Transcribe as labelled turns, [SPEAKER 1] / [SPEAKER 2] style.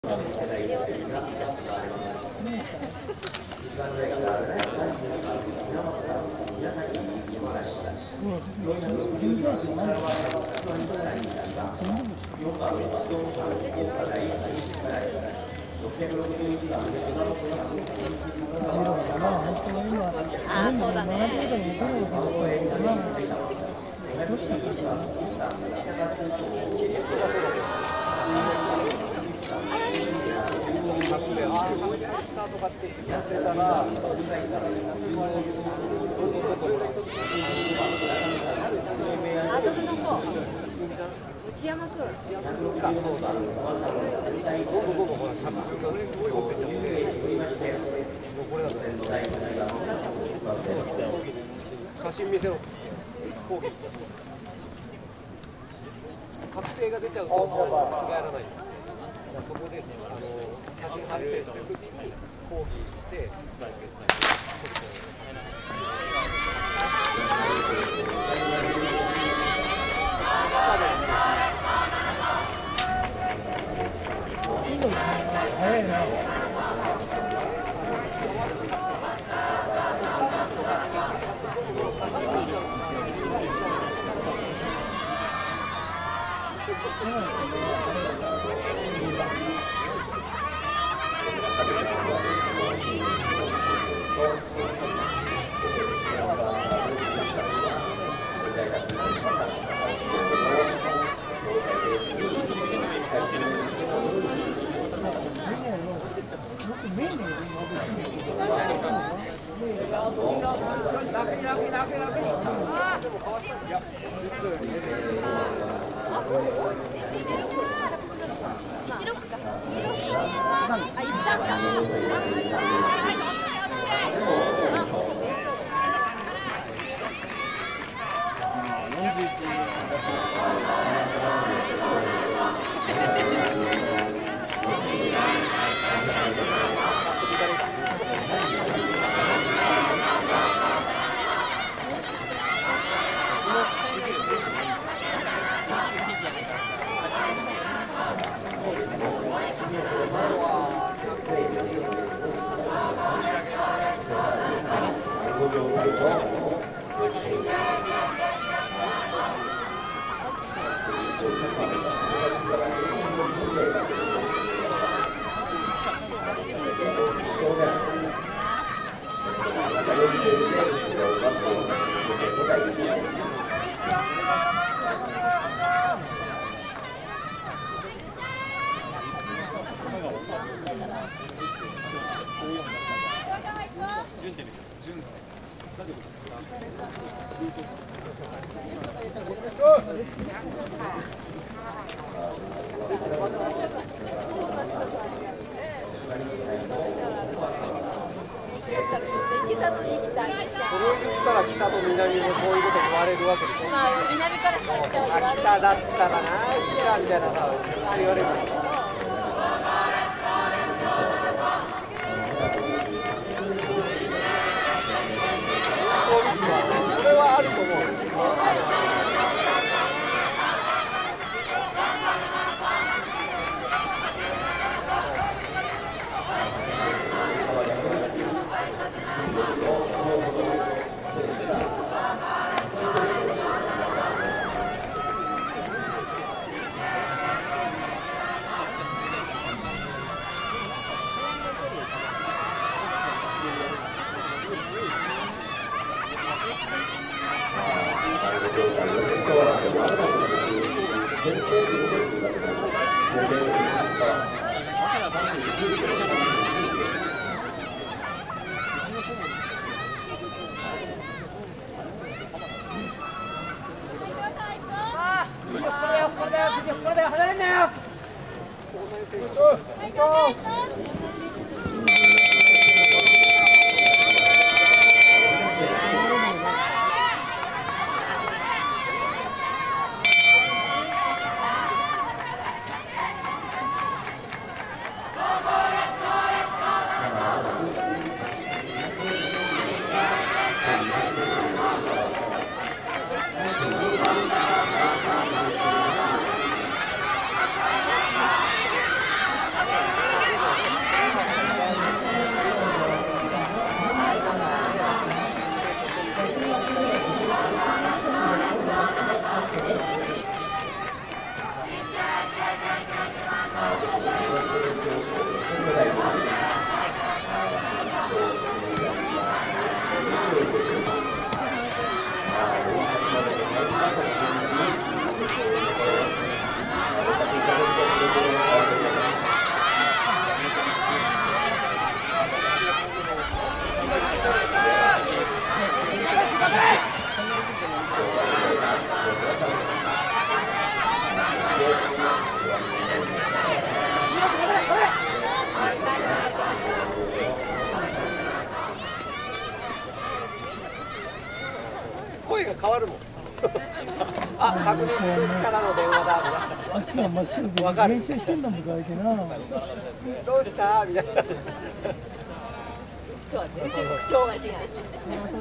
[SPEAKER 1] 写真見せろ。確定が出ちゃうと覆らない。そこで写真判定してるときに抗議して。
[SPEAKER 2] 早いな。
[SPEAKER 1] 北と南もそういうこと言われるわけでしょ。
[SPEAKER 3] まあ南から北は
[SPEAKER 1] 北だったらな、うちらみたいなさ、言われる。これはあると思う。
[SPEAKER 3] あ
[SPEAKER 1] 声が変わるもん。あ、確認からの電話だみたいな。
[SPEAKER 2] 足が真っ白で
[SPEAKER 1] わかる
[SPEAKER 2] 練習してんだもん相手な。
[SPEAKER 1] どうしたみたいな。
[SPEAKER 3] 全然口調が違う。